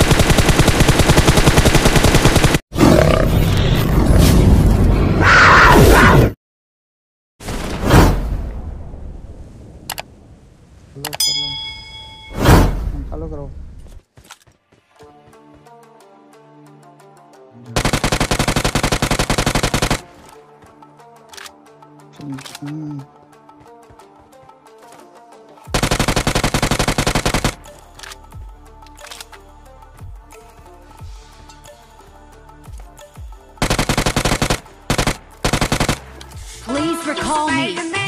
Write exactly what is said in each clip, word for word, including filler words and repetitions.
Follow करो। Please recall me.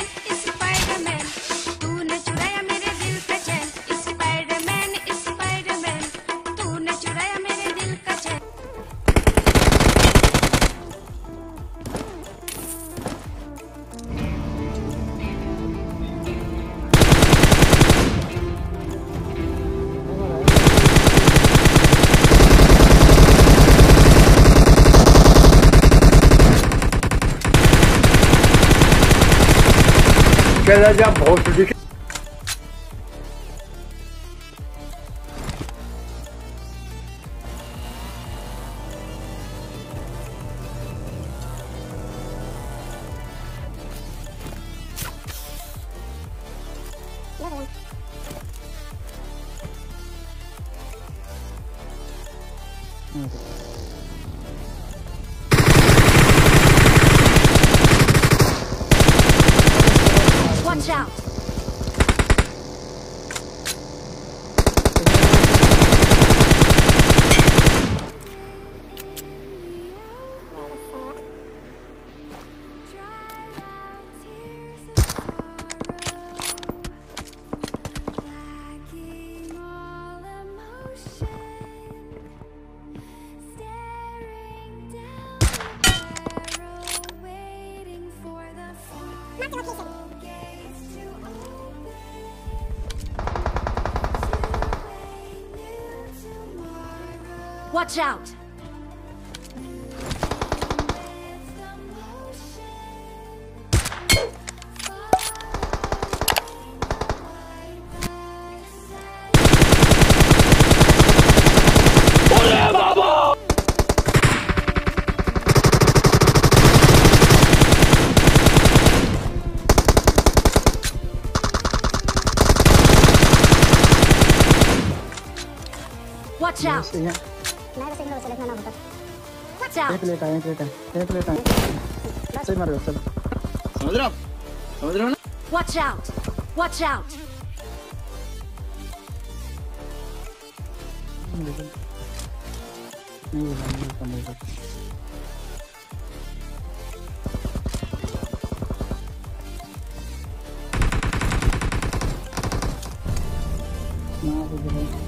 चला जा बहुत दिख Watch out. Watch out! Watch out! Watch out! एक लेटा है, एक लेटा है, एक लेटा है। सही मार रहे हो सब। समझ रहे हो समझ रहे हो ना। Watch out! Watch out! नहीं बोला नहीं समझ सकता। ना